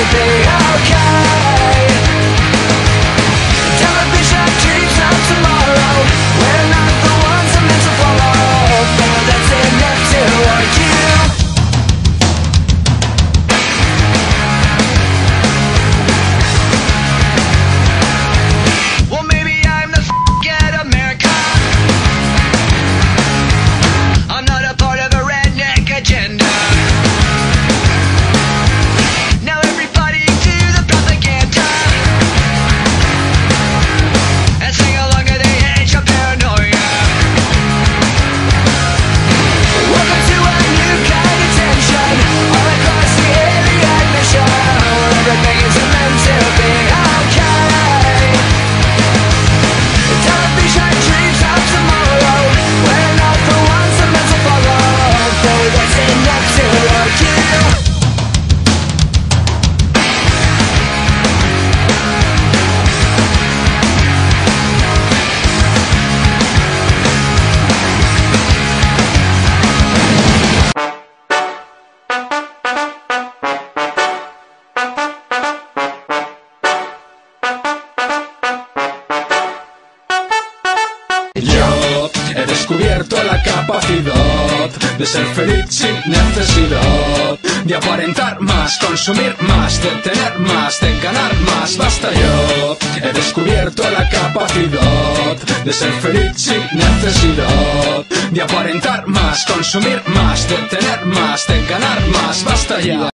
be okay. Television dreams of tomorrow, we're not the ones I'm meant to follow, but that's enough to argue. Well, maybe I'm the f***ing America. I'm not a part of a redneck agenda. Now everybody to the propaganda and sing along to the age of paranoia. Welcome to a new kind of tension all across the alien mission, where everything is meant to be okay. Television dreams of tomorrow, we're not the ones I'm meant to follow, though that's enough to argue. Yo he descubierto la capacidad de ser feliz sin necesidad de aparentar más, consumir más, de tener más, de ganar más. Basta, yo he descubierto la capacidad de ser feliz sin necesidad de aparentar más, consumir más, de tener más, de ganar más. Basta ya.